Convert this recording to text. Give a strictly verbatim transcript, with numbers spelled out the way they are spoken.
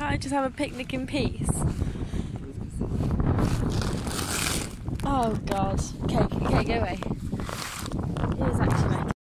Can't I just have a picnic in peace? Oh God. Okay, okay, go away.